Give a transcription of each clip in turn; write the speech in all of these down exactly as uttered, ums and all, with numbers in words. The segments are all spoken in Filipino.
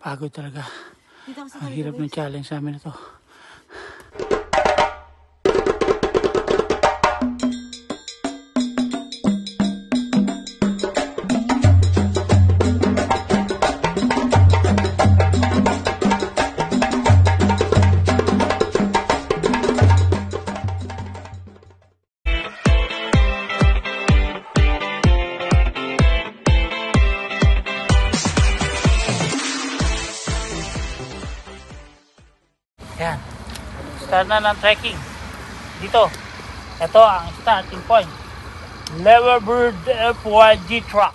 Pagod talaga. Ang hirap ng challenge sa amin ito. Yan. Start na ng trekking. Dito. Ito ang starting point. Leverbird F Y G truck.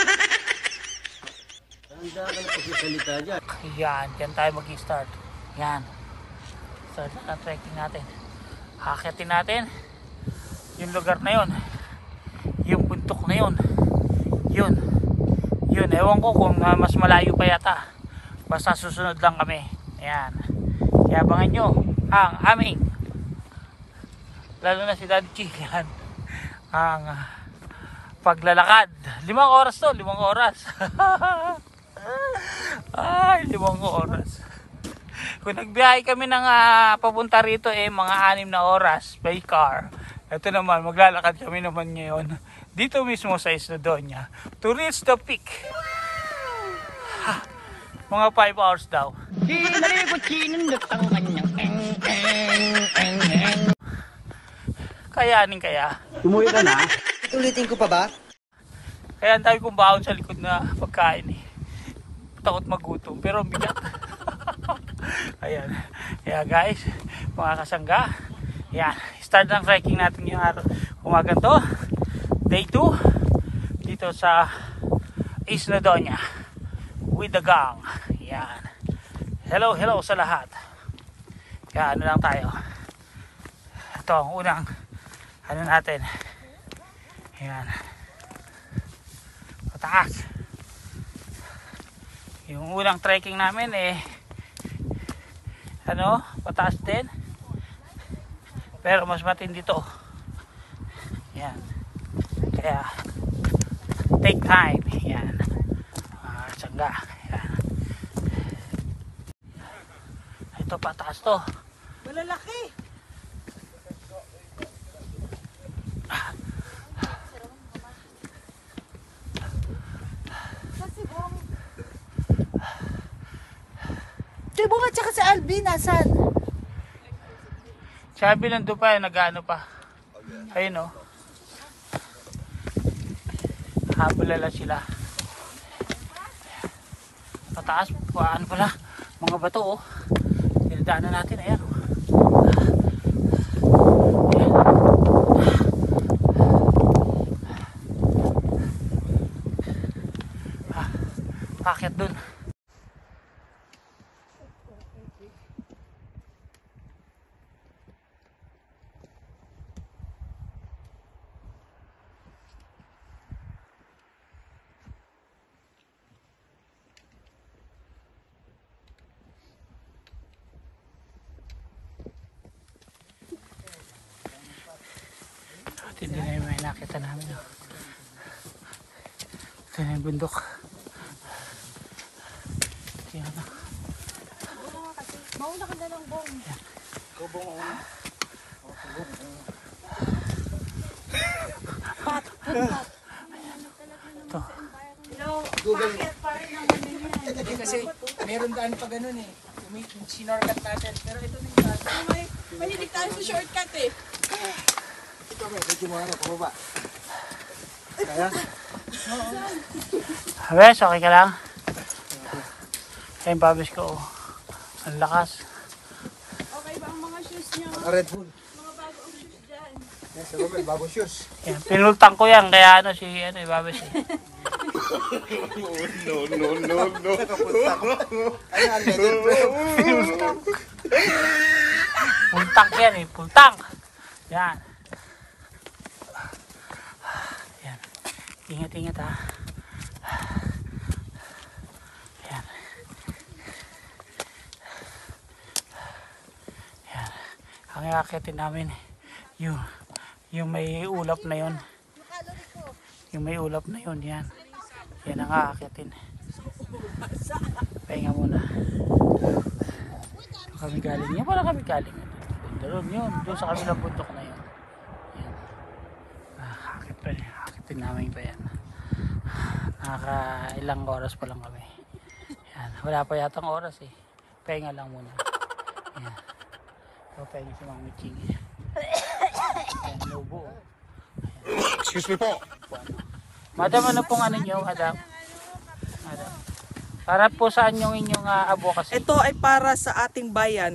Yan. Yan tayo mag-start. Yan. Start na ng trekking natin. Hakitin natin yung lugar na yun. Yung buntok na yun. Yun. Yun. Ewan ko kung uh, mas malayo pa yata. Basta susunod lang kami. Ayan. Kaya abangan nyo ang aming, lalo na si Daddy Chilan, ang uh, paglalakad. Limang oras to, limang oras. Ay, limang oras. Kung nagbiyahe kami ng uh, papunta rito eh, mga anim na oras by car. Ito naman, maglalakad kami naman ngayon dito mismo sa Isla Doña to reach the peak. Ha, mga five hours daw. Kayanin kaya. Umuwi ka na? Ulitin ko pa ba? Kaya ang dami kong baon sa likod na pagkain eh. Takot magutom pero bigat. Ayan. Kaya guys, mga kasangga, yan, start ng trekking natin yung araw. Umaga to, day two, dito sa Isla Doña with the gang. Yan. Hello, hello sa lahat. Kaya ano lang tayo. Ito ang unang ano natin. Yan. Pataas. Yung unang trekking namin eh ano, pataas din. Pero mas matindi to. Yan. Kaya take time. Yan. Ah, sangga. Yan. Ito pataas to. Malalaki. Tibong at saka si Alvin, nasan? Sabi lang doon pa, nag-ano pa. Ayun o. Oh. Habulala sila. Pataas, paano pala? Mga bato o. Oh. Dinadaanan natin, ayan o. Ah, paket dun. Hindi na yung may nakita namin. Oh. Ito na yung bundok. Ito yan. Mauna ka na ng bong. Ikaw bong mauna? Pat! Ito. Google. Hindi kasi meron daan pa ganun eh. Sinorkat natin. Pero ito na yung daan. May mahilig tayo sa shortcut eh. Ito may, medyo mo ano, pababa. Kaya? Habes, okay ka lang? Kaya yung pabis ko. Oh. Ang lakas. Okay ba ang mga shoes niyo? Red Bull. Mga bagong shoes dyan. Yes, sa Robert, bagong shoes. Yan, pinultang ko yan. Kaya ano si ano, Babes eh. No, no, no, no. Ay, unleaded bro. Pultang yan eh. Pultang. Yan. Yan. Ingat-ingat ha. Yan. Yan. Ang iakitin namin yung, yung may ulap na yun. Yung may ulap na yun. Yan. Yan ang aakitin. Pahinga muna. Kami galing. Yan pala kami galing. Doon yun. Doon sa kabilang bundok na yun. Yan. Ah, hakit pa rin. Hakitin namin pa yan. Nakaka ilang oras pa lang kami. Yan. Wala pa yatang oras eh. Pahinga lang muna. Yan. So, pahinga si Mami Ching. Yan. Lobo. Excuse me po. Madam, ano pong ano nyo, madam? Madam. Para po saan yung inyong uh, advocacy? Ito ay para sa ating bayan.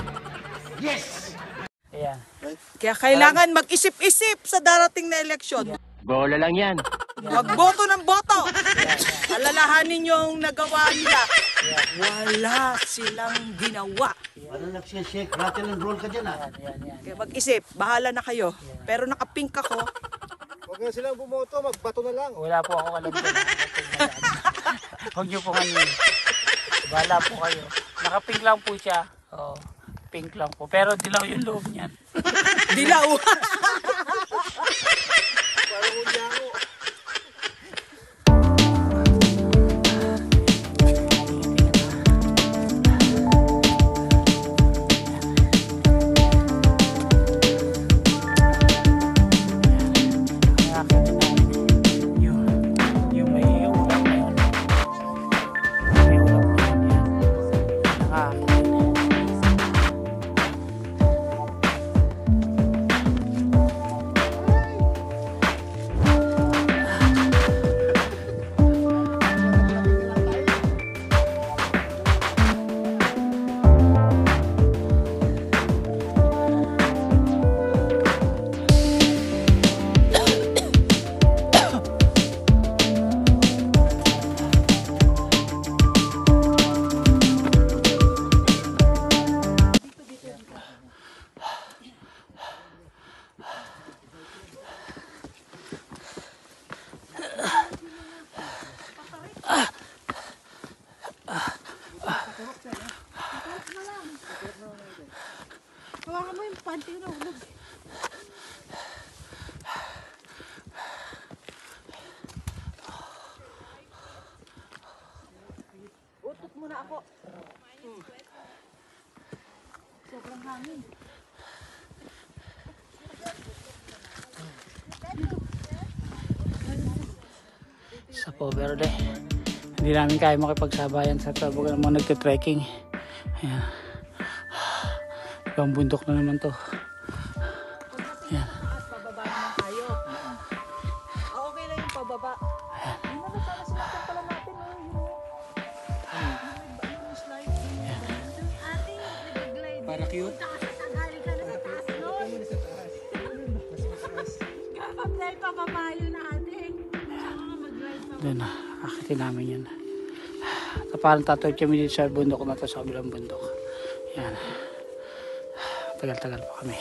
Ayan. Kaya kailangan mag-isip-isip sa darating na eleksyon. Bola lang yan. Magboto ng boto. Alalahanin yung nagawa nila. Wala silang ginawa. Parang nagsishake, rattle and roll ka dyan ah. Ayan, ayan. Kaya mag-isip, bahala na kayo. Pero nakapink ako. Huwag na silang bumoto, magbato na lang. Wala po ako alam dyan. Huwag nyo po ngayon. Bahala po kayo. Nakapink lang po siya. Oo. Pink lang po. Pero dilaw yung loob niyan. Dilaw. Parang unya ako. Yung, yung may ulam na yun. May ulam na yun. Yan. Nakakakit. Hawakan mo yung panty na ulog. Utot muna ako. Sobrang hangin. Sa Pover Verde. Hindi namin kaya makipagsabayan sa trabaho ng mga nagte-trekking. Ayan. Ibang bundok na naman to. Ayan. At pababa naman tayo. Ah, okay lang yung pababa. Hindi na sana sinaktan pala natin. Oh, yun, oh. Yung slide. Ate, nag-glide. Para cute. Galing ka na sa taas nun. Kapag dahil pababayo na ate. Saka ka mag-glide pa. Doon na. Akitin namin yan. Ito parang tatwelve minutes sa bundok na to sa kabilang bundok. Ayan. Tagal-tagal pa kami.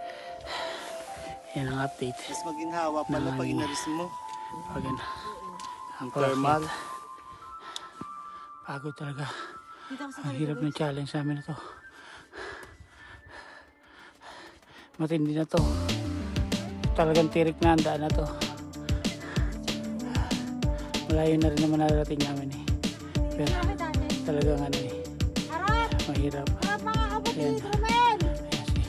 Yan ang update. Mas maginhawa pala pag inaris mo. Pag yan. Ang Thermal. CrossFit. Pagod talaga. Ang hirap ng challenge sa amin na to. Matindi na to. Talagang tirik na ang daan na to. Malayo na rin naman narating namin eh. Pero talagang ano eh. Harap! Mahirap. Harap mga kapatid, Ayan. Romen! Ayan si.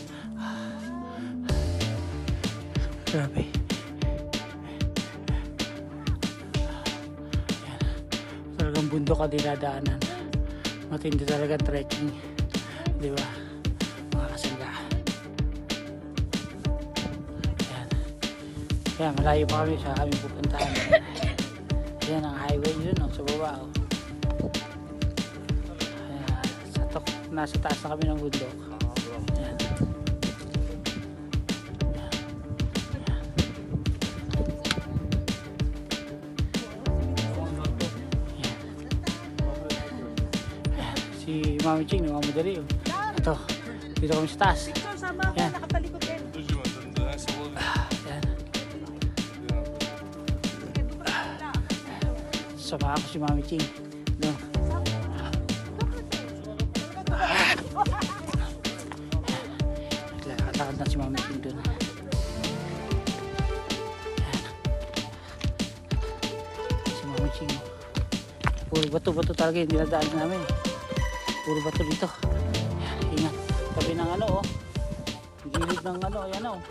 Grabe. Ayan. Talagang bundok ka dinadaanan. Matindi talaga trekking. Di ba? Mga kasangga. Ayan. Kaya malayo pa kami sa aming pupuntahan. Ayan ang highway yun, no, sa baba. Oh. Ayan, sa tok, nasa taas na kami ng bundok. Ayan. Ayan. Si Mami Ching, namamadali. Oh. Ito, dito kami sa taas. Picture, sama ako. Yan. Nakatalikod din. Ayan. Sama ako si Mami Ching. Doon. Lakad na si Mami Ching doon. Ayan. Si Mami Ching. Puro bato-bato talaga yung dinadaan namin. Puro bato dito. Ayan, ingat. Tabi ng ano oh. Gilid ng ano, ayan oh.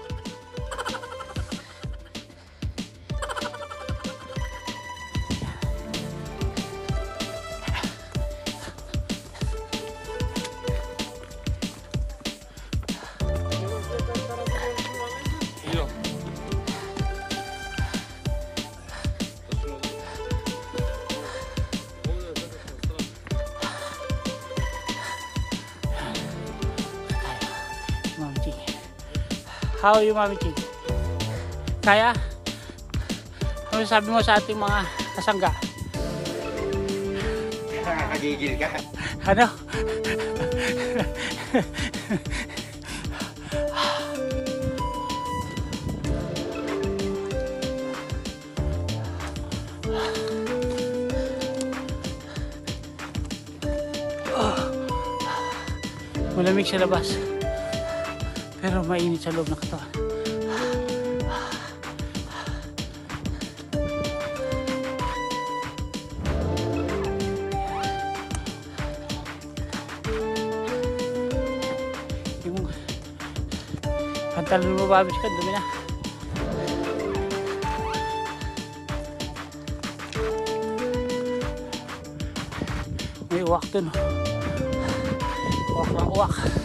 Mami Ching. How are you, Mami Ching? Kaya? Ano sabi mo sa ating mga kasangga? Nakakagigil ka. Ano? Malamig sa labas. Pero mainit sa loob ng katawan. Yung pantalon mo, babis ka, dumi na. May uwak dun. Uwak lang uwak.